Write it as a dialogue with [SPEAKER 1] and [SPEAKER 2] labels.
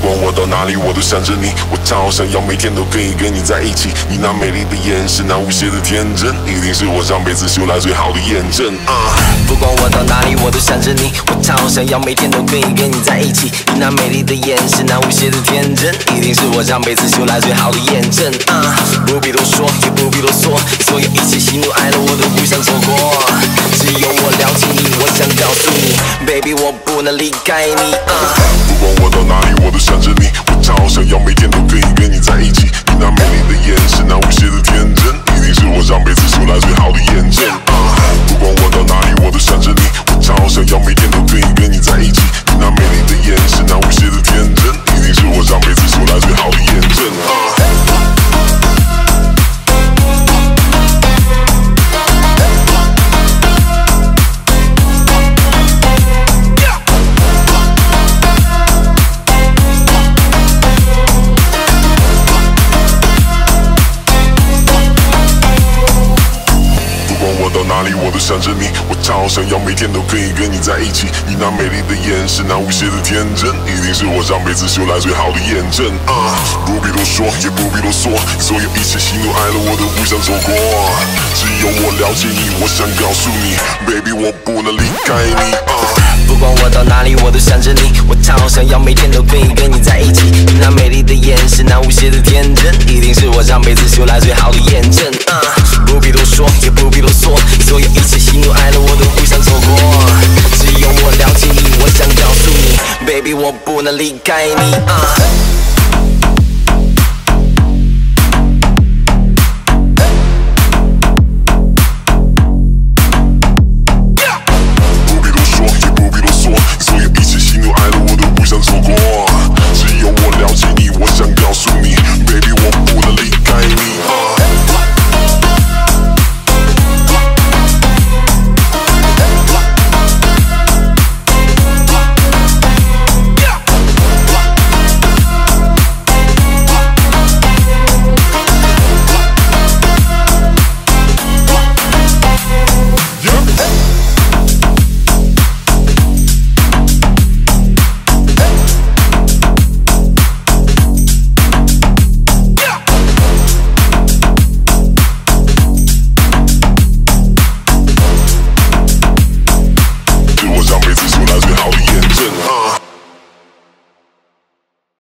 [SPEAKER 1] 管我到哪里，我都想着你。我超想要每天都可以跟你在一起。你那美丽的眼神，那无邪的天真，一定是我上辈子修来最好的验证。
[SPEAKER 2] 不管我到哪里，我都想着你。我超想要每天都可以跟你在一起。你那美丽的眼神，那无邪的天真，一定是我上辈子修来最好的验证。不必多说，也不必啰嗦，所有一切喜怒哀乐我都不想错过。只有我了解你，我想告诉你 ，baby 我不能离开你。
[SPEAKER 1] 不管我到哪里，我都想着你。我超想要每天都可以跟你在一起。你那美丽的眼神，那无邪的天真，一定是我上辈子修来最好的验证。不管我到哪里，我都想着你。我超想要每天都可以跟你在一起。你那美丽的眼神，那无邪的天真，一定是我上辈子修来最好的验证。到哪里我都想着你，我超想要每天都可以跟你在一起。你那美丽的眼神，那无邪的天真，一定是我上辈子修来最好的验证。不必多说，也不必啰嗦，所有一切喜怒哀乐我都不想错过。只有我了解你，我想告诉你 ，baby 我不能离开你。
[SPEAKER 2] 不管我到哪里，我都想着你。我超想要每天都可以跟你在一起。你那美丽的眼神，那无邪的天真，一定是我上辈子修来最好的验证。不必多说，也不必啰嗦，所有一切喜怒哀乐我都不想错过。只有我了解你，我想告诉你 ，baby 我不能离开你。